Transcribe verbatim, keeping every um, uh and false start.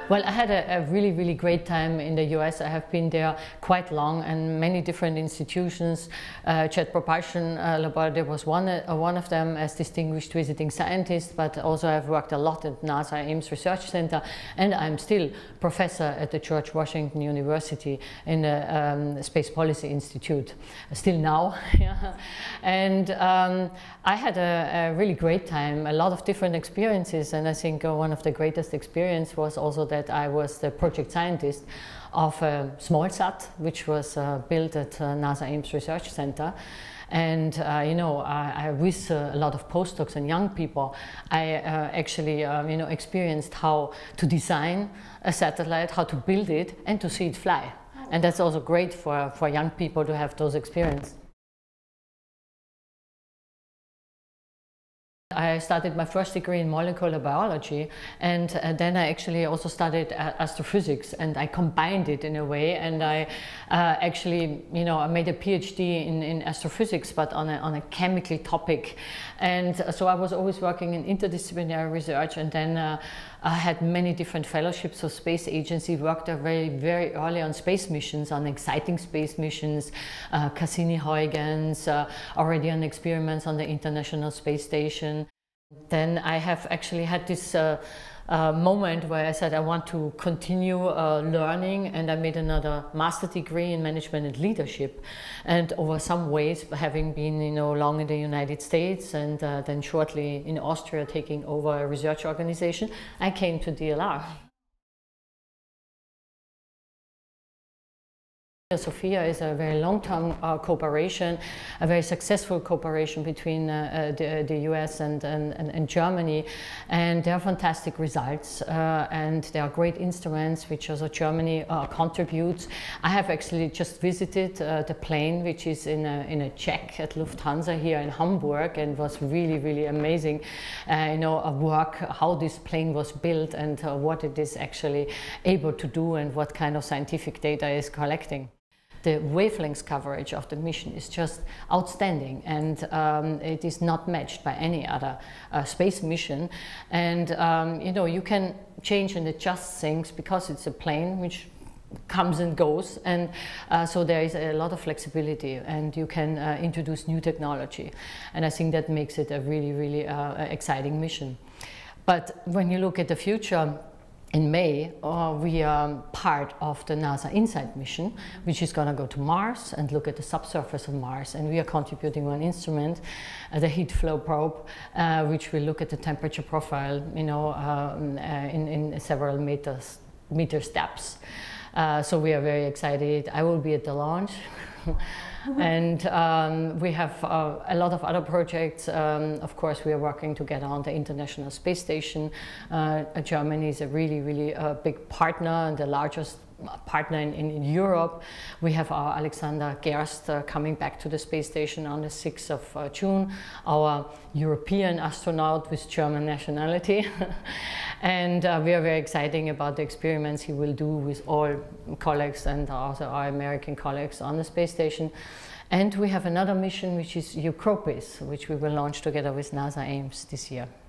Well, I had a, a really, really great time in the U S. I have been there quite long, and many different institutions. Uh, Jet Propulsion uh, Laboratory was one, uh, one of them as distinguished visiting scientist, but also I've worked a lot at NASA Ames Research Center, and I'm still professor at the George Washington University in the um, Space Policy Institute, still now. Yeah. And um, I had a, a really great time, a lot of different experiences, and I think uh, one of the greatest experience was also that that I was the project scientist of a small sat, which was uh, built at uh, NASA Ames Research Center. And uh, you know, I, I with uh, a lot of postdocs and young people, I uh, actually um, you know experienced how to design a satellite, how to build it, and to see it fly. And that's also great for for young people to have those experiences. I started my first degree in molecular biology, and uh, then I actually also studied uh, astrophysics, and I combined it in a way, and I uh, actually, you know, I made a PhD in, in astrophysics, but on a, on a chemical topic. And so I was always working in interdisciplinary research, and then uh, I had many different fellowships of space agency, worked very, very early on space missions, on exciting space missions, uh, Cassini-Huygens, uh, already on experiments on the International Space Station. Then I have actually had this uh, uh, moment where I said I want to continue uh, learning, and I made another master degree in management and leadership. And over some ways, having been you know long in the United States and uh, then shortly in Austria taking over a research organization, I came to D L R. SOFIA is a very long-term uh, cooperation, a very successful cooperation between uh, uh, the, the U S and, and, and Germany, and there are fantastic results, uh, and there are great instruments which also Germany uh, contributes. I have actually just visited uh, the plane, which is in a, in a check at Lufthansa here in Hamburg, and was really, really amazing. Uh, you know, a work, how this plane was built, and uh, what it is actually able to do, and what kind of scientific data is collecting. The wavelength coverage of the mission is just outstanding, and um, it is not matched by any other uh, space mission. And um, you know, you can change and adjust things because it's a plane which comes and goes, and uh, so there is a lot of flexibility, and you can uh, introduce new technology, and I think that makes it a really, really uh, exciting mission. But when you look at the future, in May, uh, we are part of the NASA InSight mission, which is going to go to Mars and look at the subsurface of Mars. And we are contributing one instrument, uh, the heat flow probe, uh, which will look at the temperature profile, you know, um, uh, in, in several meters, meter steps. Uh, so we are very excited. I will be at the launch. And um, we have uh, a lot of other projects. Um, of course, we are working together on the International Space Station. Uh, Germany is a really, really uh, big partner, and the largest partner in, in, in Europe. We have our Alexander Gerst uh, coming back to the space station on the sixth of uh, June, our European astronaut with German nationality. And uh, we are very excited about the experiments he will do with all colleagues and also our American colleagues on the space station. And we have another mission, which is Eucropis, which we will launch together with NASA Ames this year.